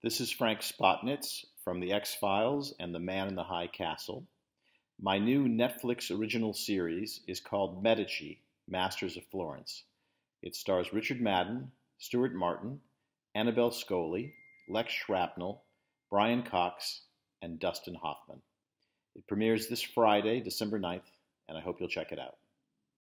This is Frank Spotnitz from The X-Files and The Man in the High Castle. My new Netflix original series is called Medici, Masters of Florence. It stars Richard Madden, Stuart Martin, Annabelle Scholey, Lex Shrapnel, Brian Cox, and Dustin Hoffman. It premieres this Friday, December 9th, and I hope you'll check it out.